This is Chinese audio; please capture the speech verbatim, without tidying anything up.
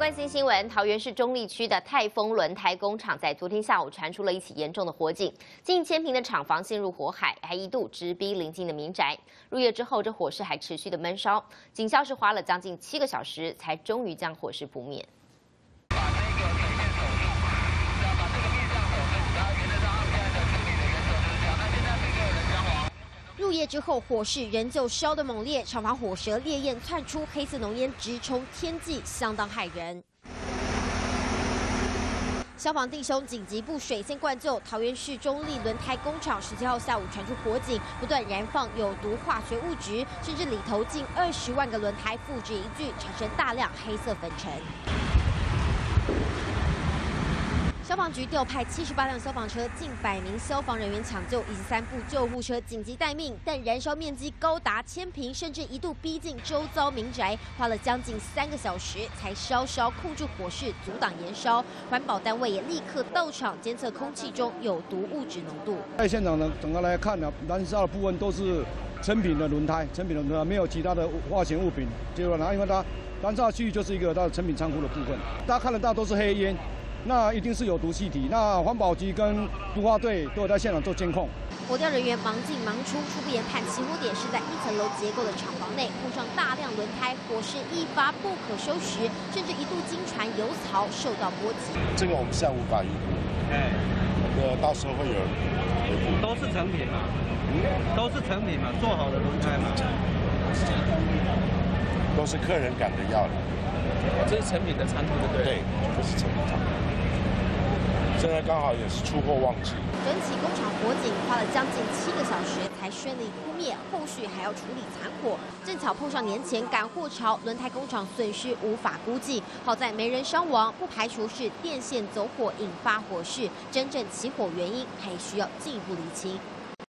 关心新闻，桃园市中坜区的泰丰轮胎工厂在昨天下午传出了一起严重的火警，近千坪的厂房陷入火海，还一度直逼邻近的民宅。入夜之后，这火势还持续的闷烧，警消是花了将近七个小时，才终于将火势扑灭。 入夜之后，火势仍旧烧得猛烈，厂房火舌烈焰窜出，黑色浓烟直冲天际，相当骇人。消防弟兄紧急布水线灌救。桃园市中坜轮胎工厂十七号下午传出火警，不断燃放有毒化学物质，甚至里头近二十万个轮胎付之一炬，产生大量黑色粉尘。 消防局调派七十八辆消防车、近百名消防人员抢救，以及三部救护车紧急待命。但燃烧面积高达千坪，甚至一度逼近周遭民宅，花了将近三个小时才稍稍控制火势，阻挡延烧。环保单位也立刻到场监测空气中有毒物质浓度。在现场呢，整个来看呢，燃烧的部分都是成品的轮胎，成品的轮胎没有其他的化学物品。结果呢，因为它燃烧区域就是一个它的成品仓库的部分，大家看得到都是黑烟。 那一定是有毒气体。那环保局跟毒化队都有在现场做监控。火调人员忙进忙出，初步研判起火点是在一层楼结构的厂房内，碰上大量轮胎，火势一发不可收拾，甚至一度经传油槽受到波及。这个我们现在无法预估，哎，呃，到时候会有人回复。都是成品嘛，都是成品嘛，做好的轮胎嘛，都是客人赶着要的。 这是成品的仓库，对不对？对，这是成品仓库。现在刚好也是出货旺季。整起工厂火警花了将近七个小时才顺利扑灭，后续还要处理残火。正巧碰上年前赶货潮，轮胎工厂损失无法估计。好在没人伤亡，不排除是电线走火引发火势。真正起火原因还需要进一步厘清。